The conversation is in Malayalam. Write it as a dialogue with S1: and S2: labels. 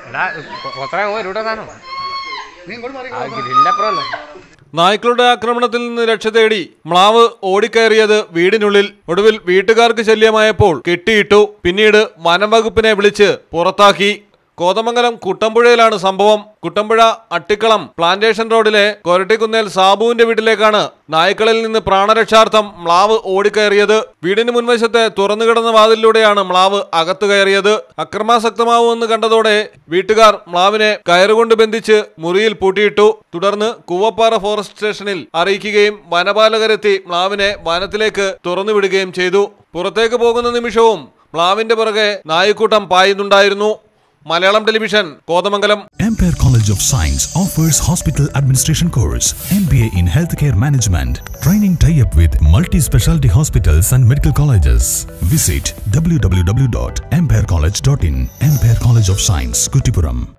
S1: നായ്ക്കളുടെ ആക്രമണത്തിൽ നിന്ന് രക്ഷ തേടി മ്ലാവ് ഓടിക്കയറിയത് വീടിനുള്ളിൽ. ഒടുവിൽ വീട്ടുകാർക്ക് ശല്യമായപ്പോൾ കെട്ടിയിട്ടു. പിന്നീട് വനം വകുപ്പിനെ വിളിച്ച് പുറത്താക്കി. കോതമംഗലം കുട്ടമ്പുഴയിലാണ് സംഭവം. കുട്ടമ്പുഴ അട്ടിക്കളം പ്ലാന്റേഷൻ റോഡിലെ കൊരട്ടിക്കുന്നേൽ സാബുവിന്റെ വീട്ടിലേക്കാണ് നായ്ക്കളിൽ നിന്ന് പ്രാണരക്ഷാർത്ഥം മ്ലാവ് ഓടിക്കയറിയത്. വീടിന് മുൻവശത്തെ തുറന്നുകിടന്ന വാതിലിലൂടെയാണ് മ്ലാവ് അകത്തു കയറിയത്. അക്രമാസക്തമാവുമെന്ന് കണ്ടതോടെ വീട്ടുകാർ മ്ലാവിനെ കയറുകൊണ്ട് ബന്ധിച്ച് മുറിയിൽ പൂട്ടിയിട്ടു. തുടർന്ന് കൂവപ്പാറ ഫോറസ്റ്റ് സ്റ്റേഷനിൽ അറിയിക്കുകയും വനപാലകരെത്തി മ്ലാവിനെ വനത്തിലേക്ക് തുറന്നുവിടുകയും ചെയ്തു. പുറത്തേക്ക് പോകുന്ന നിമിഷവും മ്ലാവിന്റെ പുറകെ നായ്ക്കൂട്ടം പായുന്നുണ്ടായിരുന്നു. Malayalam Television, Kodamangalam.
S2: Empire College of Science offers hospital administration course, MBA in healthcare management, training tie-up with multi-specialty hospitals and medical colleges. Visit www.empirecollege.in. Empire College of Science, Kuttipuram.